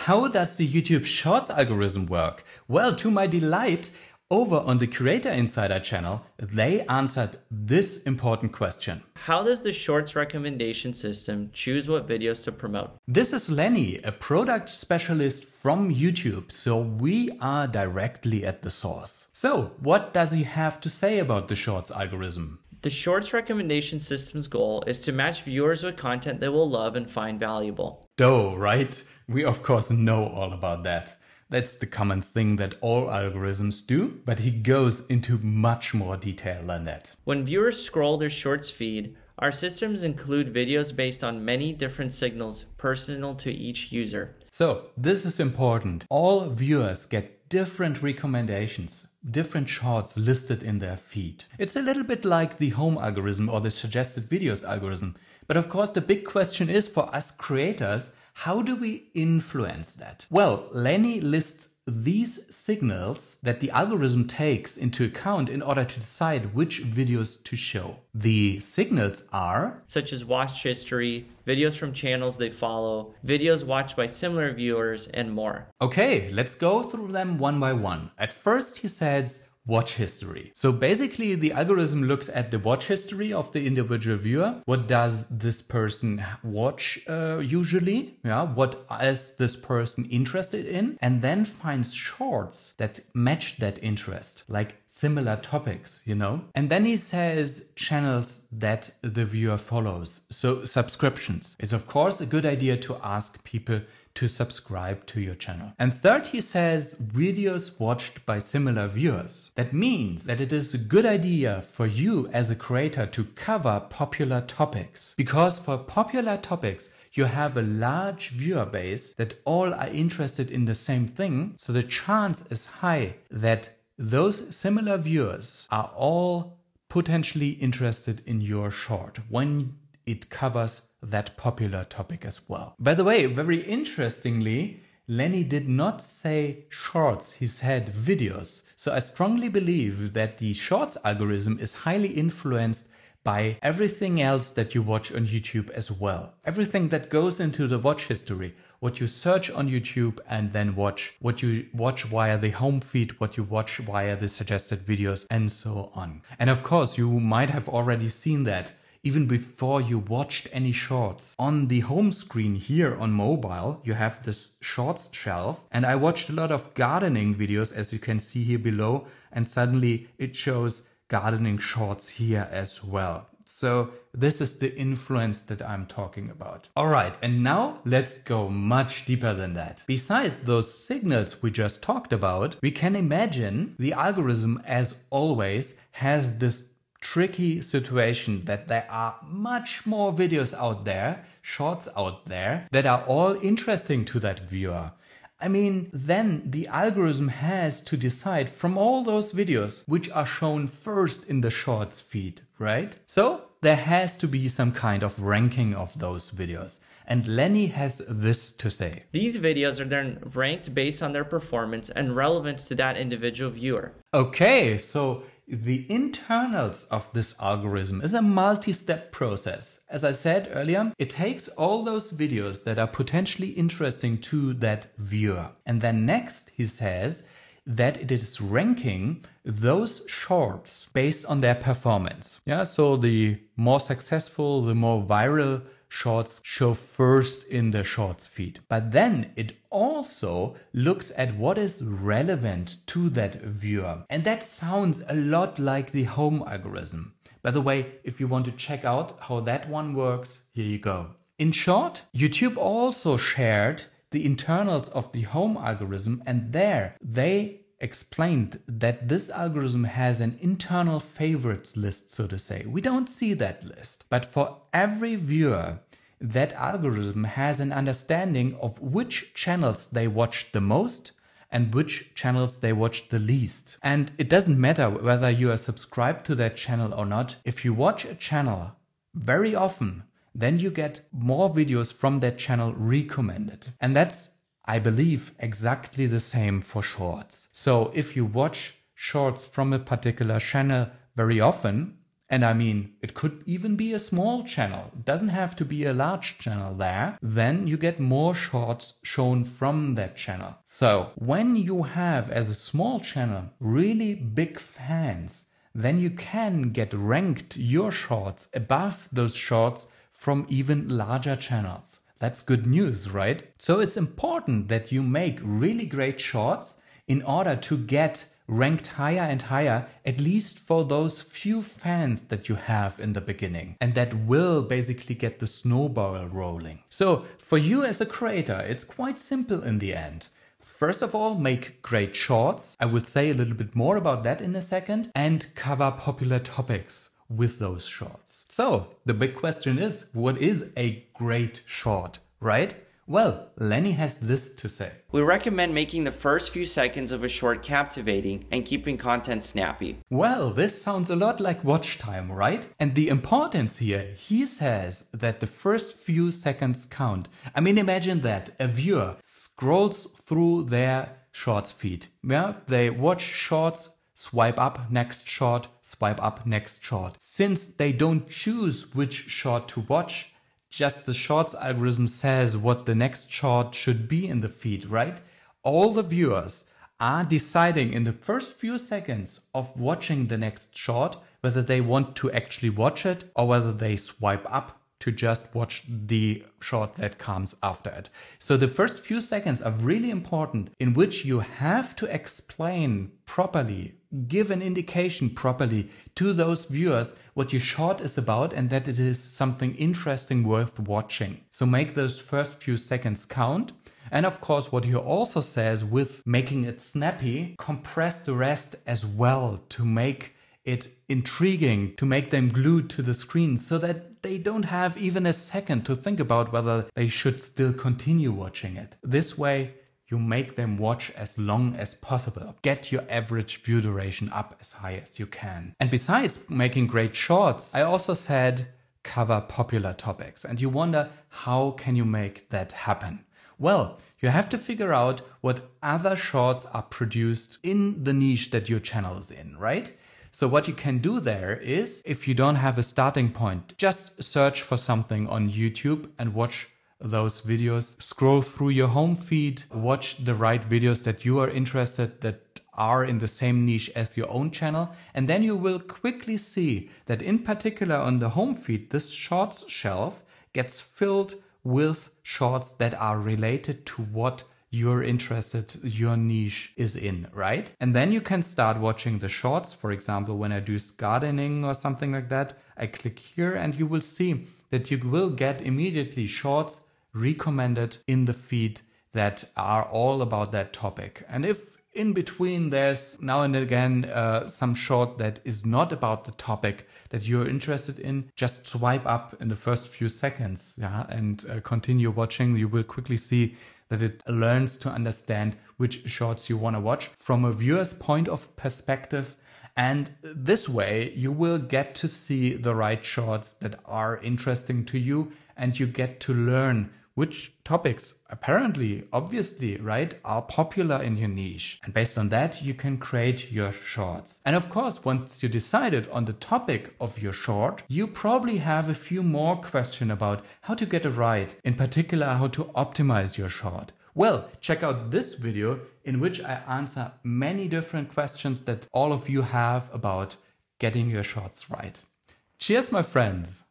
how does the YouTube Shorts algorithm work? Well, to my delight, over on the Creator Insider channel, they answered this important question. How does the Shorts recommendation system choose what videos to promote? This is Lenny, a product specialist from YouTube, so we are directly at the source. So, what does he have to say about the Shorts algorithm? The Shorts recommendation system's goal is to match viewers with content they will love and find valuable. Duh, right? We of course know all about that. That's the common thing that all algorithms do, but he goes into much more detail than that. When viewers scroll their Shorts feed, our systems include videos based on many different signals personal to each user. So, this is important. All viewers get different recommendations, different shorts listed in their feed. It's a little bit like the home algorithm or the suggested videos algorithm. But of course, the big question is for us creators, how do we influence that? Well, Lenny lists these signals that the algorithm takes into account in order to decide which videos to show. The signals are such as watch history, videos from channels they follow, videos watched by similar viewers, and more. Okay, let's go through them one by one. At first, he says watch history. So basically the algorithm looks at the watch history of the individual viewer. What does this person watch usually? Yeah, what is this person interested in? And then finds shorts that match that interest, like similar topics, you know? And then he says channels that the viewer follows. So subscriptions. It's of course a good idea to ask people to subscribe to your channel. And third, he says videos watched by similar viewers. That means that it is a good idea for you as a creator to cover popular topics, because for popular topics, you have a large viewer base that all are interested in the same thing. So the chance is high that those similar viewers are all potentially interested in your short when it covers that popular topic as well. By the way, very interestingly, Lenny did not say shorts, he said videos. So I strongly believe that the shorts algorithm is highly influenced by everything else that you watch on YouTube as well. Everything that goes into the watch history, what you search on YouTube and then watch, what you watch via the home feed, what you watch via the suggested videos, and so on. And of course, you might have already seen that even before you watched any shorts. On the home screen here on mobile, you have this shorts shelf, and I watched a lot of gardening videos, as you can see here below, and suddenly it shows gardening shorts here as well. So this is the influence that I'm talking about. All right, and now let's go much deeper than that. Besides those signals we just talked about, we can imagine the algorithm, as always, has this tricky situation that there are much more videos out there, shorts out there, that are all interesting to that viewer. I mean, then the algorithm has to decide from all those videos which are shown first in the shorts feed, right? So there has to be some kind of ranking of those videos. And Lenny has this to say. These videos are then ranked based on their performance and relevance to that individual viewer. Okay, so the internals of this algorithm is a multi-step process. As I said earlier, it takes all those videos that are potentially interesting to that viewer. And then next, he says that it is ranking those shorts based on their performance. Yeah, so the more successful, the more viral shorts show first in the shorts feed. But then it also looks at what is relevant to that viewer. And that sounds a lot like the home algorithm. By the way, if you want to check out how that one works, here you go. In short, YouTube also shared the internals of the home algorithm, and there they explained that this algorithm has an internal favorites list, so to say. We don't see that list, but for every viewer, that algorithm has an understanding of which channels they watched the most and which channels they watched the least. And it doesn't matter whether you are subscribed to that channel or not. If you watch a channel very often, then you get more videos from that channel recommended. And that's, I believe, exactly the same for shorts. So if you watch shorts from a particular channel very often, and I mean, it could even be a small channel, it doesn't have to be a large channel there, then you get more shorts shown from that channel. So when you have, as a small channel, really big fans, then you can get ranked your shorts above those shorts from even larger channels. That's good news, right? So it's important that you make really great shorts in order to get ranked higher and higher, at least for those few fans that you have in the beginning. And that will basically get the snowball rolling. So for you as a creator, it's quite simple in the end. First of all, make great shorts. I will say a little bit more about that in a second, and cover popular topics with those shorts. So the big question is, what is a great short, right? Well, Lenny has this to say. We recommend making the first few seconds of a short captivating and keeping content snappy. Well, this sounds a lot like watch time, right? And the importance here, he says that the first few seconds count. I mean, imagine that a viewer scrolls through their shorts feed. Yeah, they watch shorts, swipe up, next short, swipe up, next short. Since they don't choose which short to watch, just the shorts algorithm says what the next short should be in the feed, right? All the viewers are deciding in the first few seconds of watching the next short whether they want to actually watch it or whether they swipe up to just watch the short that comes after it. So the first few seconds are really important, in which you have to explain properly, give an indication properly to those viewers what your short is about and that it is something interesting worth watching. So make those first few seconds count. And of course, what he also says with making it snappy, compress the rest as well to make it intriguing, to make them glued to the screen so that they don't have even a second to think about whether they should still continue watching it. This way, you make them watch as long as possible. Get your average view duration up as high as you can. And besides making great shorts, I also said cover popular topics. And you wonder, how can you make that happen? Well, you have to figure out what other shorts are produced in the niche that your channel is in, right? So what you can do there is, if you don't have a starting point, just search for something on YouTube and watch those videos. Scroll through your home feed, watch the right videos that you are interested, that are in the same niche as your own channel. And then you will quickly see that in particular on the home feed, this shorts shelf gets filled with shorts that are related to what you're interested, your niche is in, right? And then you can start watching the shorts. For example, when I do gardening or something like that, I click here and you will see that you will get immediately shorts recommended in the feed that are all about that topic. And if in between there's now and again some short that is not about the topic that you're interested in, just swipe up in the first few seconds, and continue watching. You will quickly see that it learns to understand which shorts you want to watch from a viewer's point of perspective. And this way you will get to see the right shorts that are interesting to you, and you get to learn which topics apparently, obviously, right, are popular in your niche. And based on that, you can create your shorts. And of course, once you decided on the topic of your short, you probably have a few more questions about how to get it right, in particular, how to optimize your short. Well, check out this video in which I answer many different questions that all of you have about getting your shorts right. Cheers, my friends.